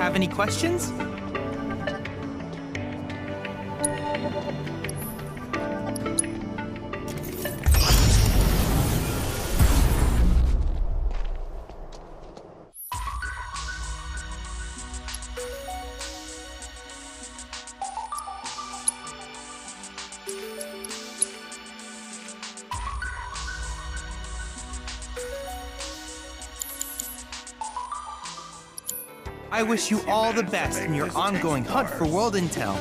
Have any questions? I wish you all the best in your ongoing hunt for world intel.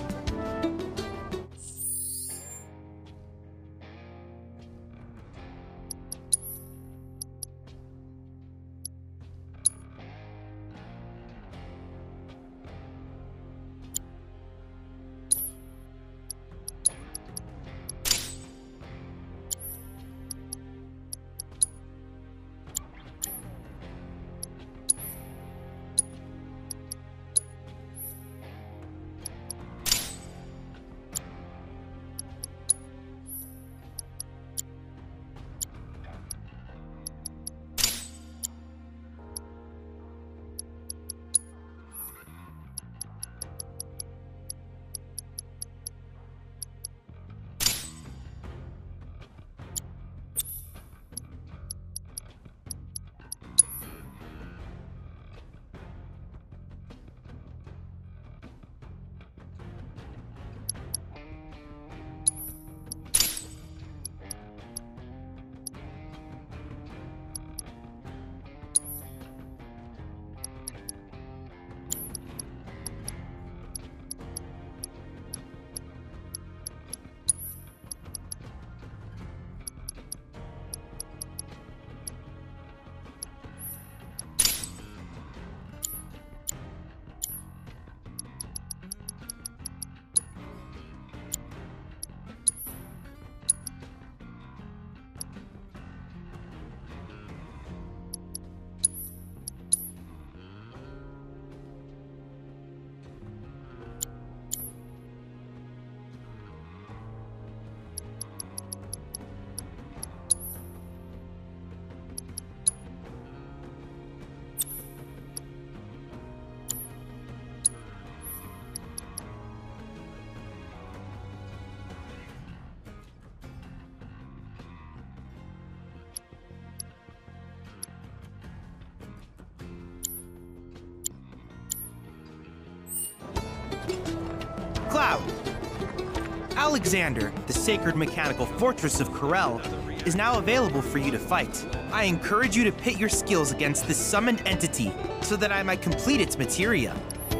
Cloud! Alexander, the sacred mechanical fortress of Corel, is now available for you to fight. I encourage you to pit your skills against this summoned entity so that I might complete its materia.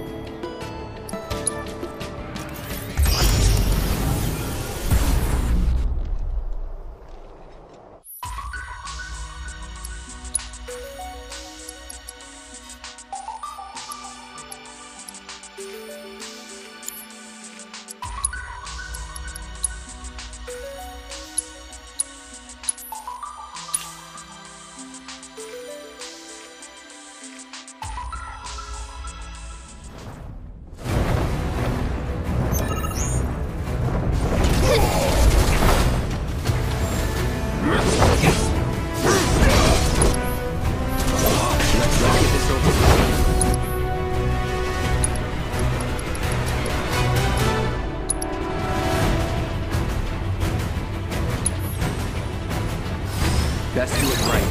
Best do it right.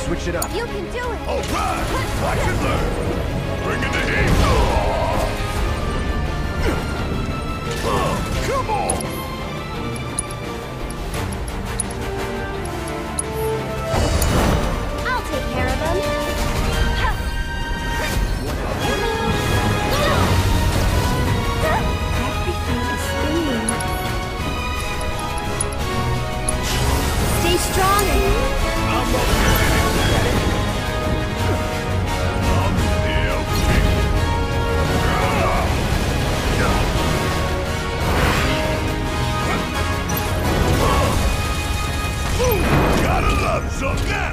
switch it up. You can do it! All right! Watch and learn! Bring in the heat! Come on! I'll take care of them. Everything is spinning. Stay strong. I'm still king. Gotta love some now!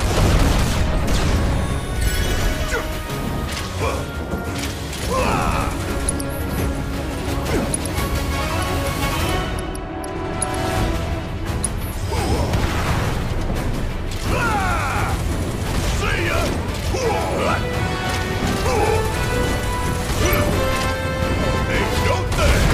See ya! Ain't no thing!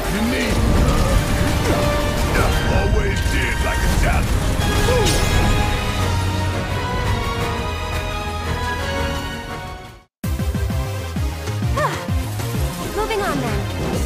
You need. Always did like a challenge. Moving on then.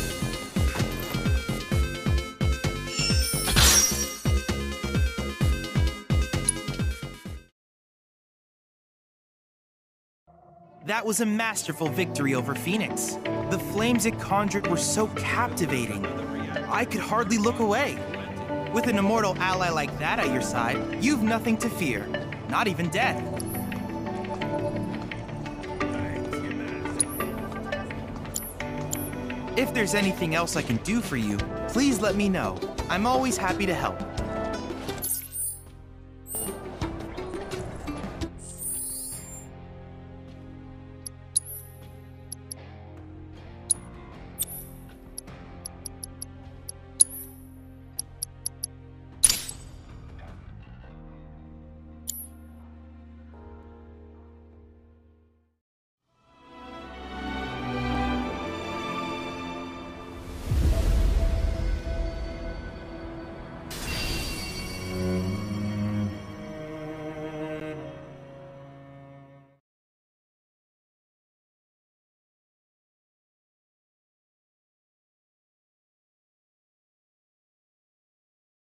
That was a masterful victory over Phoenix. The flames it conjured were so captivating. I could hardly look away. With an immortal ally like that at your side, you've nothing to fear. Not even death. If there's anything else I can do for you, please let me know. I'm always happy to help.